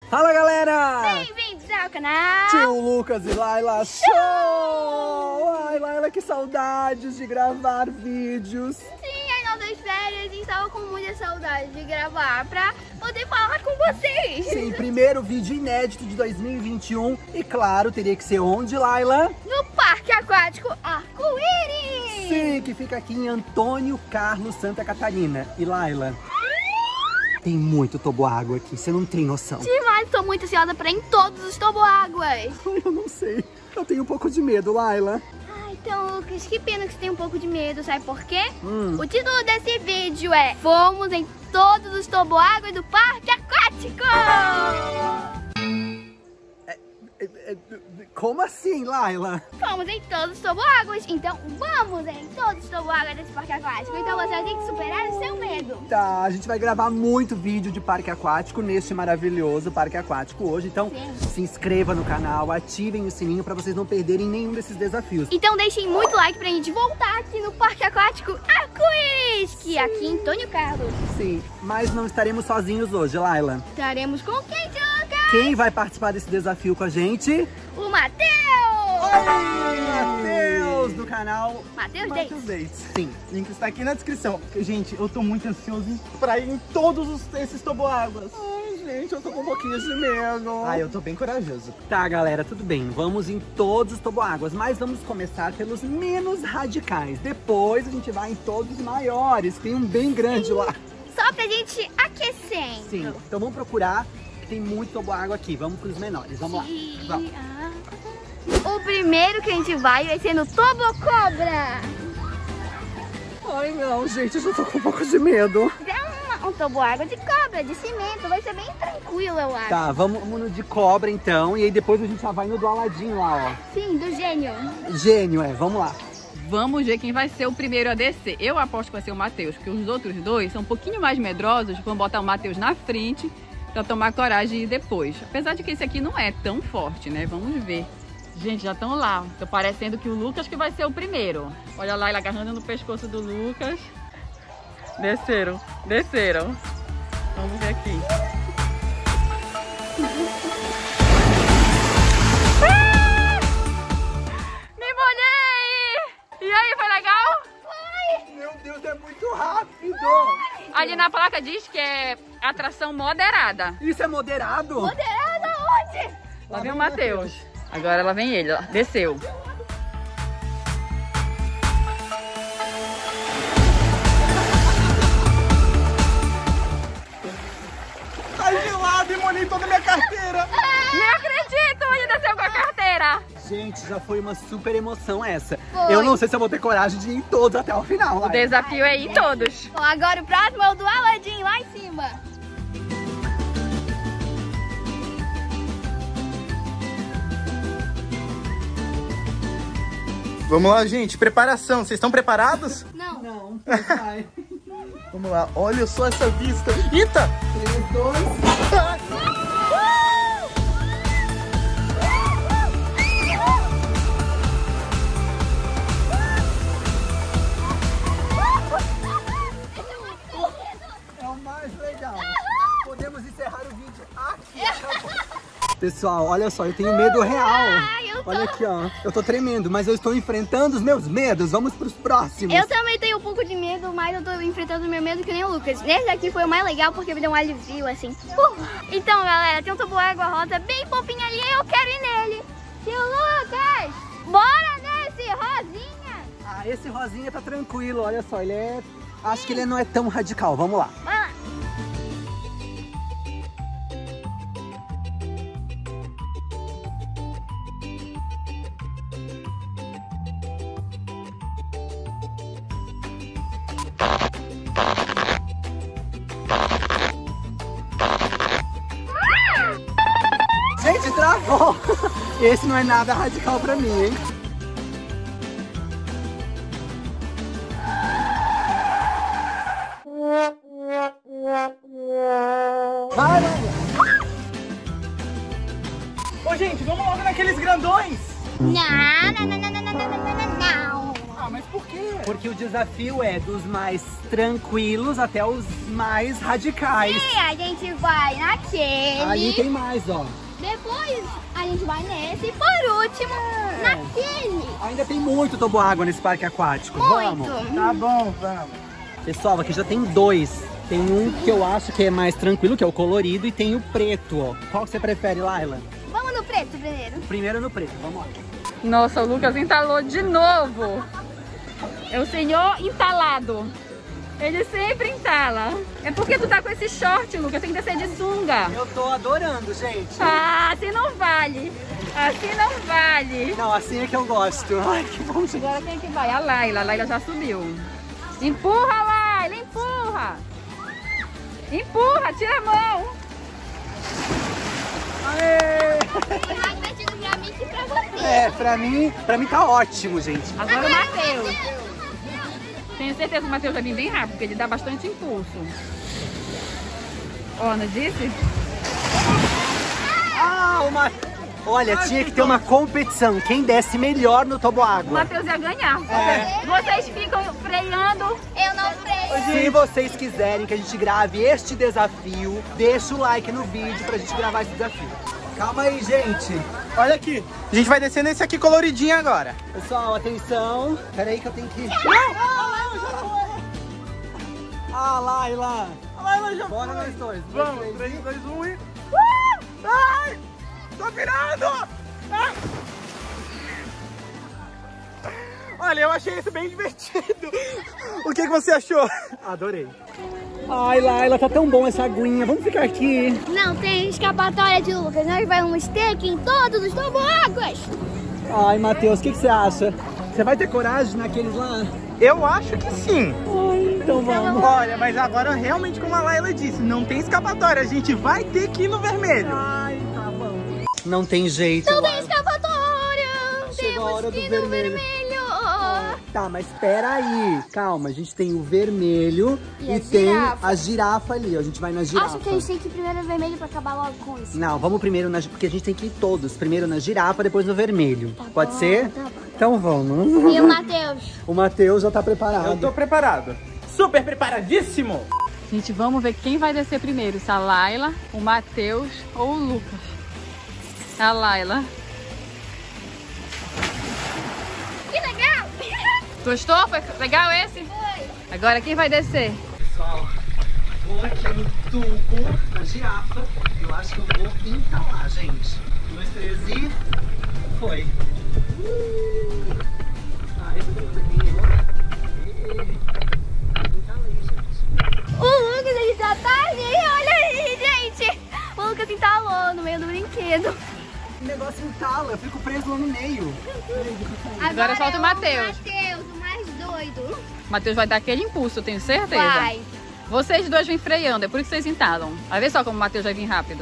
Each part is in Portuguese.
Fala, galera! Bem-vindos ao canal Tio Lucas e Laila Show! Ai, Laila, que saudades de gravar vídeos. Sim, as nossas férias e estava com muita saudade de gravar pra poder falar com vocês. Sim, primeiro vídeo inédito de 2021 e claro, teria que ser onde, Laila? No Parque Aquático Arco-Íris! Sim, que fica aqui em Antônio Carlos, Santa Catarina. E Laila, tem muito toboágua aqui, você não tem noção. Demais, estou muito ansiosa para ir em todos os toboáguas. Ai, eu não sei, eu tenho um pouco de medo, Laila. Então, Lucas, que pena que você tem um pouco de medo, sabe por quê? O título desse vídeo é Fomos em todos os toboáguas do Parque Aquático! Como assim, Laila? Fomos em todos os toboáguas, então vamos em todos os toboáguas desse Parque Aquático. Então você vai ter que superar o seu medo. Tá, a gente vai gravar muito vídeo de parque aquático neste maravilhoso parque aquático hoje. Então, se inscreva no canal, ativem o sininho pra vocês não perderem nenhum desses desafios. Então deixem muito like pra gente voltar aqui no Parque Aquático Arco-Íris, que é aqui em Antônio Carlos. Sim, mas não estaremos sozinhos hoje, Laila. Estaremos com quem, Lucas? Quem vai participar desse desafio com a gente? O Matheus! Matheus, do canal Matheus Dates. Sim. Link está aqui na descrição. Gente, eu tô muito ansioso pra ir em todos esses toboáguas. Ai, gente, eu tô com um pouquinho de medo. Ai, eu tô bem corajoso. Tá, galera, tudo bem. Vamos em todos os toboáguas, mas vamos começar pelos menos radicais. Depois a gente vai em todos os maiores. Tem um bem grande lá. Só pra gente aquecendo. Sim, então vamos procurar, que tem muito toboágua aqui. Vamos pros menores, vamos lá. Vamos. O primeiro que a gente vai ser no Tobocobra. Ai, não, gente, eu já tô com um pouco de medo. É um toboágua de cobra, de cimento. Vai ser bem tranquilo, eu acho. Tá, vamos no de cobra, então. E aí depois a gente já vai no do Aladinho lá, ó. Sim, do gênio. Gênio, vamos lá. Vamos ver quem vai ser o primeiro a descer. Eu aposto que vai ser o Matheus, porque os outros dois são um pouquinho mais medrosos. Vamos botar o Matheus na frente pra tomar coragem e ir depois. Apesar de que esse aqui não é tão forte, né? Vamos ver. Gente, já estão lá. Tô parecendo que o Lucas que vai ser o primeiro. Olha lá, ele agarrando no pescoço do Lucas. Desceram, desceram. Vamos ver aqui. Me molhei! E aí, foi legal? Foi! Meu Deus, é muito rápido! Ali na placa diz que é atração moderada. Isso é moderado? Moderada onde? Lá vem o Matheus. Agora lá vem ele, ó. Desceu. Tá gelado e molhei toda a minha carteira. Não acredito, ele desceu com a carteira. Gente, já foi uma super emoção essa. Foi. Eu não sei se eu vou ter coragem de ir em todos até o final. O Laila. desafio é ir todos. Bom, agora o próximo é o do Aladim, lá em cima. Vamos lá, gente. Preparação. Vocês estão preparados? Não. Não, vai. Vamos lá. Olha só essa vista. Eita! 3, 2... É o mais legal. Podemos encerrar o vídeo aqui. Pessoal, olha só, eu tenho medo real. eu tô- Olha aqui, ó. Eu tô tremendo, mas eu estou enfrentando os meus medos. Vamos pros próximos. Eu também tenho um pouco de medo, mas eu tô enfrentando o meu medo que nem o Lucas. Nesse aqui foi o mais legal porque me deu um alívio, assim. Então, galera, tem um toboágua rosa bem fofinho ali e eu quero ir nele. Tio Lucas, bora nesse, rosinha. Ah, esse rosinha tá tranquilo, olha só, ele é... Acho que ele não é tão radical, vamos lá. Vai lá. Gente, travou! Esse não é nada radical pra mim, hein? Vai, vai! Ô, gente, vamos logo naqueles grandões. Não, não, não, não, não, não, não, não, não. mas por quê? Porque o desafio é dos mais tranquilos até os mais radicais. E a gente vai naquele. Ali tem mais, ó. Depois a gente vai nesse. E por último, naquele. Ainda tem muito toboágua nesse parque aquático. Muito. Vamos. Tá bom, vamos. Pessoal, aqui já tem dois. Tem um que eu acho que é mais tranquilo, que é o colorido, e tem o preto, ó. Qual que você prefere, Laila? Vamos no preto primeiro. Primeiro no preto, vamos lá. Nossa, o Lucas entalou de novo. É o senhor entalado. Ele sempre entala. É porque tu tá com esse short, Lucas, tem que descer de sunga. Eu tô adorando, gente. Ah, assim não vale. Assim não vale. Não, assim é que eu gosto. Ai, que bom, gente. Agora quem é que vai? A Laila já subiu. Empurra, Laila, empurra. Empurra, tira a mão. Aê! É mais divertido pra mim que pra você. É, pra mim tá ótimo, gente. Agora o Matheus. Tenho certeza que o Matheus vai vir bem rápido, porque ele dá bastante impulso. Ó, não disse? Ah, Olha, tinha que ter uma competição. Quem desce melhor no O toboágua. Matheus ia ganhar. É. Vocês ficam freando. Eu não freio. Se vocês quiserem que a gente grave este desafio, deixa o like no vídeo pra gente gravar esse desafio. Calma aí, gente. Olha aqui. A gente vai descer nesse aqui coloridinho agora. Pessoal, atenção. Pera aí que eu tenho que... Ah, Laila. Laila já Bora foi. nós dois. Vamos, 3, 2, 1 e... Ai! Tô virando! Ah! Olha, eu achei isso bem divertido. O que você achou? Adorei. Ai, Laila, tá tão bom essa aguinha. Vamos ficar aqui. Não tem escapatória de Lucas. Nós vamos ter que ir em todos os toboáguas. Ai, Matheus, o que você acha? Você vai ter coragem naqueles lá? Eu acho que sim. Ai, então vamos. Olha, mas agora realmente como a Laila disse, não tem escapatória. A gente vai ter que ir no vermelho. Ai, tá bom. Não tem jeito, Não tem Laila. escapatória. Chegou a hora Temos do que ir no vermelho. vermelho. Tá, mas espera aí. Calma, a gente tem o vermelho E a tem girafa. a girafa ali. Ó. A gente vai na girafa. Acho que a gente tem que ir primeiro no vermelho pra acabar logo com isso. Não, vamos primeiro na... Porque a gente tem que ir todos. Primeiro na girafa, depois no vermelho. Tá Pode bom, ser? tá bom. Então vamos. E o Matheus? O Matheus já tá preparado. Eu tô preparado. Super preparadíssimo. Gente, vamos ver quem vai descer primeiro. Se a Laila, o Matheus ou o Lucas. A Laila. Que legal! Gostou? Foi legal esse? Foi. Agora quem vai descer? Pessoal, vou aqui no tubo da girafa. Eu acho que eu vou entalar, gente. 1, 2, 3 e... Foi. Ah, esse aqui entalei, gente. O Lucas, ele já tá ali. Olha aí, gente. O Lucas entalou no meio do brinquedo. O negócio entala, eu fico preso lá no meio. Agora falta o Matheus. Matheus, o mais doido. O Matheus vai dar aquele impulso, eu tenho certeza. Vai. Vocês dois vêm freando, é por isso que vocês entalam. Vai ver só como o Matheus vai vir rápido.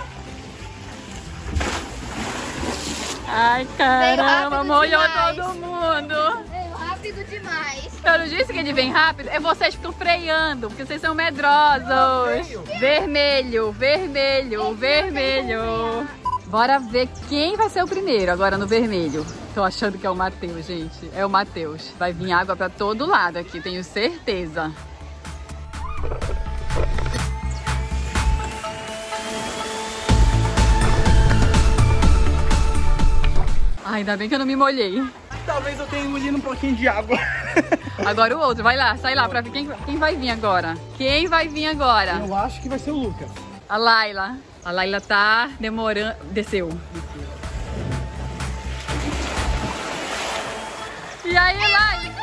Ai, caramba, rápido molhou demais. todo mundo. Veio rápido demais. Eu não disse que ele vem rápido? É vocês que estão freando, porque vocês são medrosos. Vermelho, vermelho, vermelho. Bora ver quem vai ser o primeiro agora no vermelho. Tô achando que é o Matheus, gente. É o Matheus. Vai vir água pra todo lado aqui, tenho certeza. Ai, ainda bem que eu não me molhei. Talvez eu tenha engolido um pouquinho de água. Agora o outro, vai lá, sai lá pra ver quem vai vir agora. Quem vai vir agora? Eu acho que vai ser o Lucas. A Laila. A Laila tá demorando. Desceu. E aí, Laila?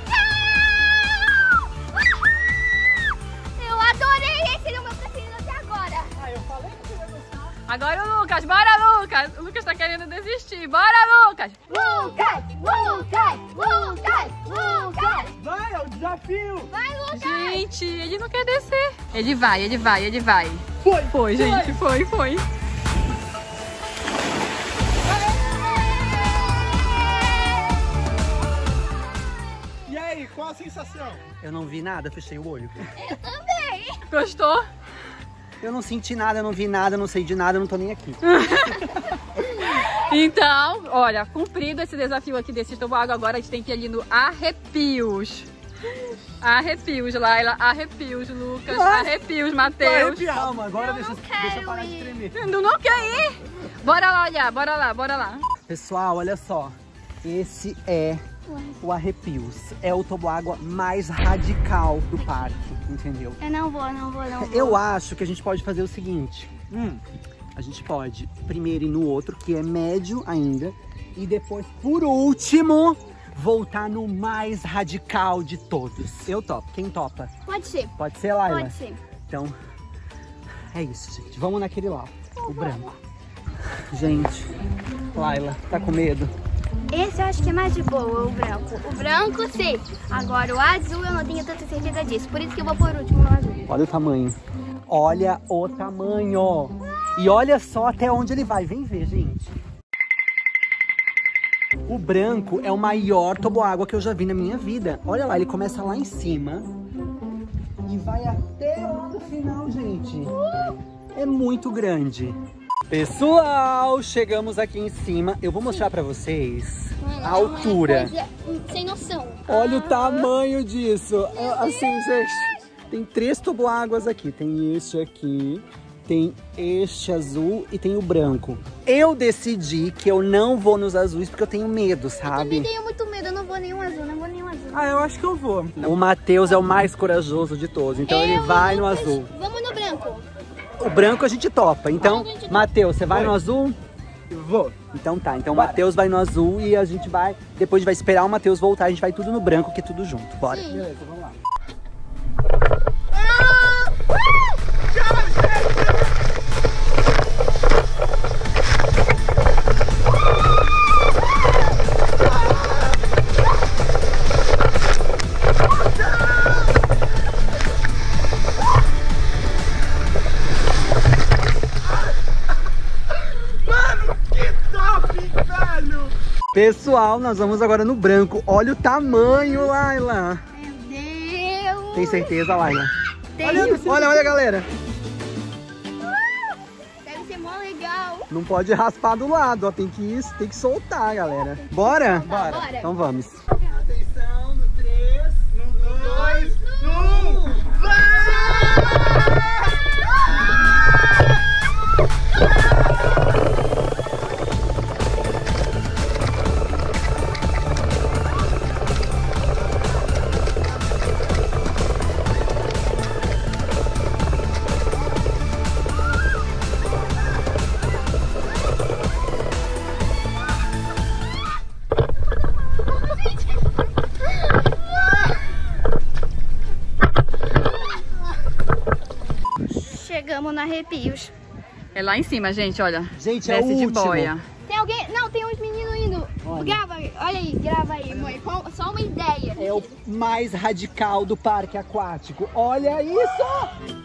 Eu adorei esse, ele é o meu preferido até agora. Ah, eu falei que você vai gostar. Agora o Lucas, bora Lucas! O Lucas tá querendo desistir, bora Lucas! Lucas, Lucas, Lucas, Lucas. Vai, é o desafio. Vai, Lucas. Gente, ele não quer descer. Ele vai, ele vai, ele vai. Foi, Gente, foi. E aí, qual a sensação? Eu não vi nada, fechei o olho. Eu também. Gostou? Eu não senti nada, eu não vi nada, eu não sei de nada, eu não tô nem aqui. Então, olha, cumprido esse desafio aqui desse toboágua, agora a gente tem que ir ali no Arrepios. Arrepios, Laila, arrepios, Lucas, arrepios, Matheus. Calma, agora deixa eu parar de tremer. Tu não quer ir? Bora lá olhar, bora lá, bora lá. Pessoal, olha só. Esse é o Arrepios. É o toboágua mais radical do parque, entendeu? Eu não vou. Eu acho que a gente pode fazer o seguinte. A gente pode primeiro ir no outro, que é médio ainda. E depois, por último, voltar no mais radical de todos. Eu topo. Quem topa? Pode ser. Pode ser, Laila? Pode ser. Então, é isso, gente. Vamos naquele lá, o branco. Gente, Laila, tá com medo? Esse eu acho que é mais de boa, o branco. O branco, sim. Agora, o azul eu não tenho tanta certeza disso. Por isso que eu vou por último no azul. Olha o tamanho. Olha o tamanho. E olha só até onde ele vai. Vem ver, gente. O branco é o maior toboágua que eu já vi na minha vida. Olha lá, ele começa lá em cima e vai até lá no final, gente. É muito grande. Pessoal, chegamos aqui em cima. Eu vou mostrar pra vocês a altura. Sem noção. Olha o tamanho disso. Assim, gente, tem 3 toboáguas aqui. Tem este aqui, tem este azul e tem o branco. Eu decidi que eu não vou nos azuis porque eu tenho medo, sabe? Eu também tenho muito medo, eu não vou nenhum azul, Ah, eu acho que eu vou. O Matheus é o mais corajoso de todos, então ele vai no azul. Vamos no branco. O branco a gente topa. Então, Matheus, você vai no azul? Vou. Então tá, então o Matheus vai no azul e a gente vai... Depois a gente vai esperar o Matheus voltar, a gente vai tudo no branco, que é tudo junto. Bora. Sim. Beleza, vamos lá. Pessoal, nós vamos agora no branco. Olha o tamanho, Laila. Meu Deus. Tem certeza, Laila? Tenho. Olha, galera. Deve ser mó legal. Não pode raspar do lado, ó. Tem que soltar, galera. Bora? Bora. Então vamos. Atenção, no 3, no 2, no 1. Vai! Chegamos no Arrepios. É lá em cima, gente, olha. Gente, é o desce de último. boia. Tem alguém? Não, tem uns meninos indo. Grava aí, grava aí, mãe. Só uma ideia. É o mais radical do parque aquático. Olha isso!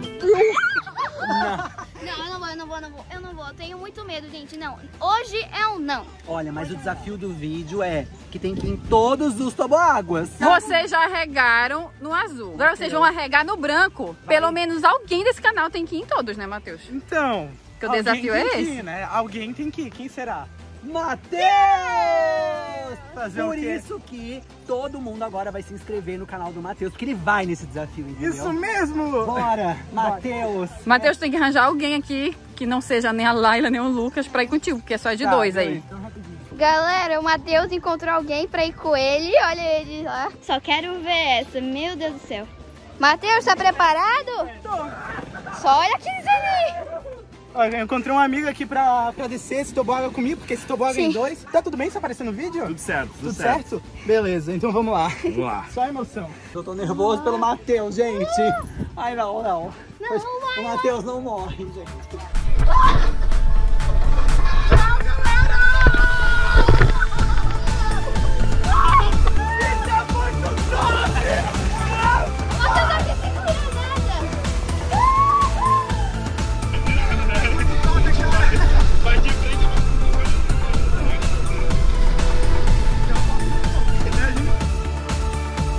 Não, eu não vou. Eu tenho muito medo, gente. Não. Hoje é um não. Olha, mas o desafio do vídeo é que tem que ir em todos os toboáguas. Vocês já arregaram no azul. Agora vocês vão arregar no branco. Pelo menos alguém desse canal tem que ir em todos, né, Matheus? Então, Que o desafio é tem que esse? ir, né? Alguém tem que ir. Quem será? Matheus! Fazer Por o quê? isso que todo mundo agora vai se inscrever no canal do Matheus, porque ele vai nesse desafio, entendeu? Isso mesmo! Bora, Matheus! Matheus tem que arranjar alguém aqui que não seja nem a Laila nem o Lucas pra ir contigo, porque é só de Tá, dois aí. beleza, então rapidinho. Galera, o Matheus encontrou alguém pra ir com ele. Olha ele lá. Só quero ver essa. Meu Deus do céu. Matheus, tá preparado? Tô. Só olha aqueles ali. Olha, eu encontrei um amigo aqui pra descer esse toboágua comigo, porque esse toboágua é em Sim. 2. Tá tudo bem se aparecer no vídeo? Tudo certo, Tudo certo? Beleza, então vamos lá. Vamos lá. Só emoção. Eu tô nervoso pelo Matheus, gente. Ai, não. Não vai O Matheus não morre, gente. Vai de frente.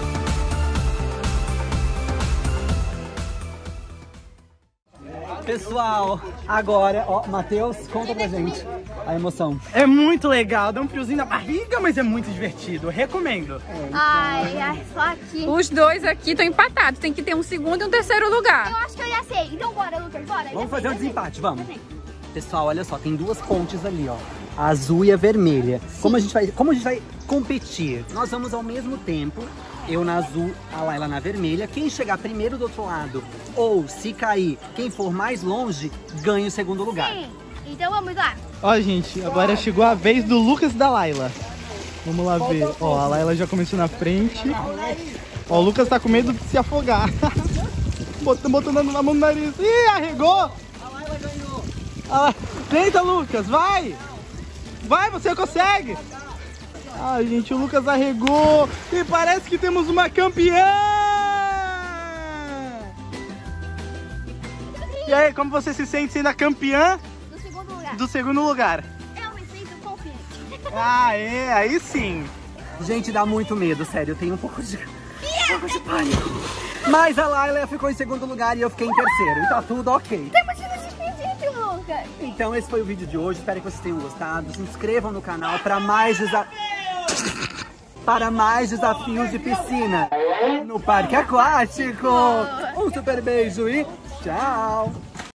Pessoal, pessoal, agora, ó, Matheus, conta pra gente a emoção. É muito legal, dá um friozinho na barriga, mas é muito divertido. Recomendo. Ai, só aqui. Os dois aqui estão empatados. Tem que ter um segundo e um terceiro lugar. Eu acho que eu já sei. Então bora, Lucas, bora. Vamos fazer um desempate, vamos. Pessoal, olha só, tem duas pontes ali, ó. A azul e a vermelha. Como a gente vai competir? Nós vamos ao mesmo tempo. Eu na azul, a Laila na vermelha. Quem chegar primeiro do outro lado, ou se cair, quem for mais longe, ganha o segundo lugar. Sim. Então vamos lá. Ó, gente, agora chegou a vez do Lucas e da Laila. Vamos lá ver. Ó, a Laila já começou na frente. Ó, o Lucas tá com medo de se afogar. Botando a mão no nariz. Ih, arregou! A Laila ganhou. Tenta, Lucas, vai! Vai, você consegue! Ai, gente, o Lucas arregou! E parece que temos uma campeã! E aí, como você se sente sendo a campeã No segundo lugar. do segundo lugar? Eu me sinto confiante. Ah, é, aí sim! Gente, dá muito medo, sério. Eu tenho um pouco de pânico. Mas a Laila ficou em segundo lugar e eu fiquei em terceiro. E tá tudo ok. Temos que nos despedir, Lucas. Então esse foi o vídeo de hoje. Espero que vocês tenham gostado. Se inscrevam no canal para mais desafios de piscina no Parque Aquático. Um super beijo e tchau!